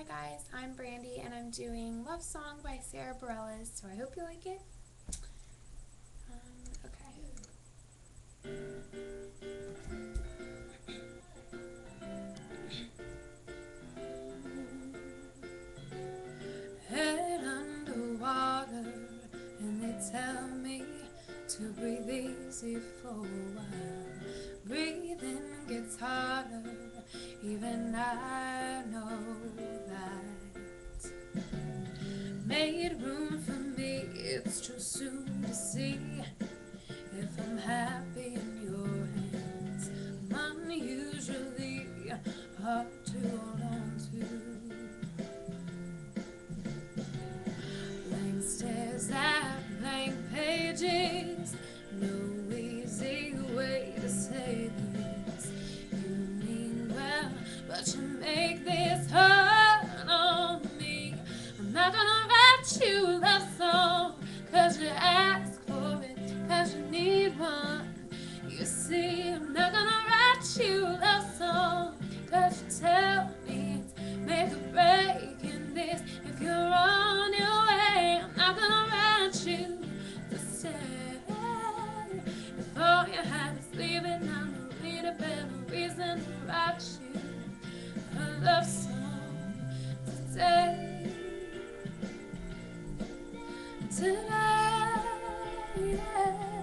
guys, I'm Brandi and I'm doing Love Song by Sarah Bareilles, so I hope you like it. Okay. Head underwater and they tell me to breathe easy for a while. Breathing gets harder, even I know that. Made room for me, it's too soon to see if I'm happy in your hands. I'm usually hard to hold on to. Blank stares at blank pages, no easy way to say this. You mean well, but you make this hard on me. I'm not gonna write you a love song, 'cause you ask for it, 'cause you need one. You see, I'm not gonna write you a love song, 'cause you tell me it's make or break in this. If you're on your way, I'm not gonna write you to stay. If all you had is leaving, I'm gonna need a better reason to write you a love song today. Today, yeah.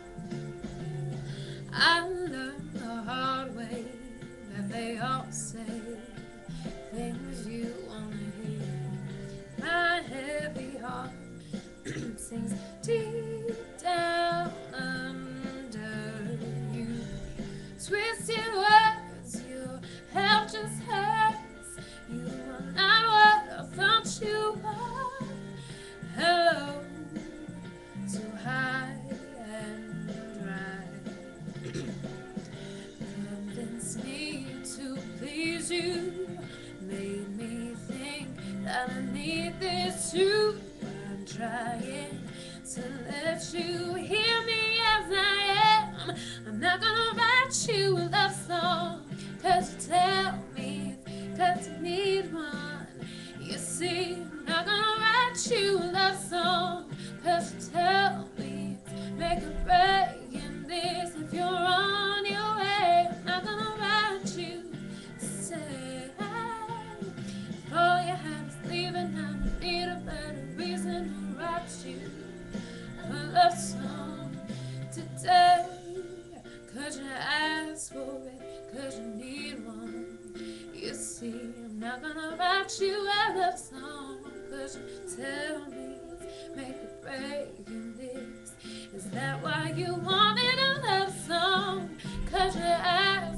I learned the hard way that they all say things you wanna hear. My heavy heart sinks deep down under you. Twisted words, your help just hurts. You are not what I thought you were. Hello to high and dry. Convinced me to please you, made me think that I need this too. I'm trying to let you hear me as I am. I'm not gonna write you a love song, 'cause you tell me it's 'cause you need one. You see, I'm not gonna write you a love song, 'cause you tell me it's make or break in this. If you're on your way, I'm not gonna write you to say. If all you have is leaving, I need a better reason to write you a love song today. 'Cause you ask for it, 'cause you need one. You see, I'm not gonna write you a love song, 'cause you tell me it's make or break in this. Is that why you wanted a love song? 'Cause you ask